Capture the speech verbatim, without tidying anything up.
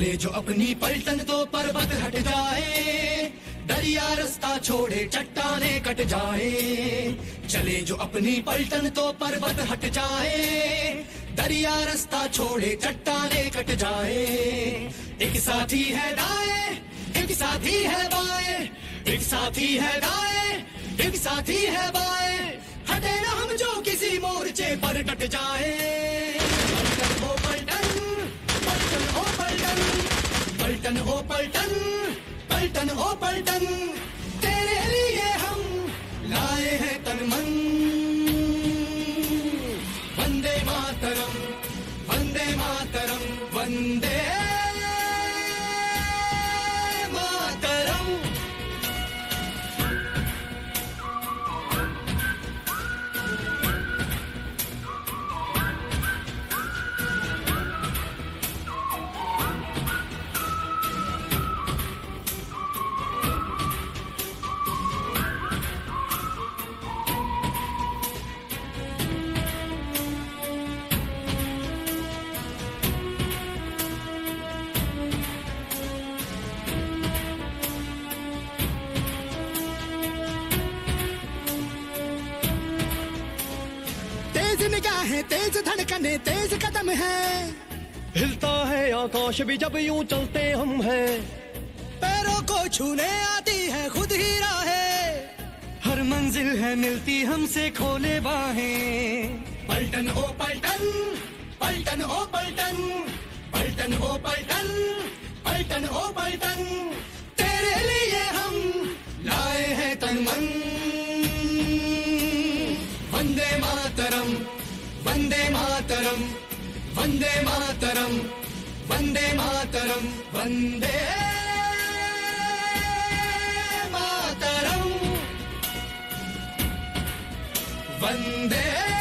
चले जो अपनी पलटन तो पर्वत हट जाए, दरिया रास्ता छोड़े चट्टाने कट जाए। चले जो अपनी पलटन तो पर्वत हट जाए, दरिया रास्ता छोड़े चट्टाने कट जाए। एक साथी है दाएं, एक साथी है बाएं, एक साथी है दाएं, एक साथी है बाएं। हटे ना हम जो किसी मोर्चे पर डट जाए। पलटन हो पलटन, पलटन हो पलटन, पलटन हो पलटन, पलटन हो पलटन। तेरे लिए हम लाए हैं तन मन। वंदे मातरम, वंदे मातरम, वंदे मातरम। तेज निगाहें, तेज धड़कने, तेज कदम है। हिलता है आकाश भी जब यूं चलते हम हैं। पैरों को छूने आती है खुद ही राहें। हर मंजिल है मिलती हमसे खोले बाहें। पलटन हो पलटन, पलटन हो पलटन, पलटन हो पलटन, पलटन हो पलटन। तेरे लिए हम लाए हैं तन मन। वंदे मातरम, वंदे मातरम, वंदे मातरम, वंदे मातरम, वंदे मातरम, वंदे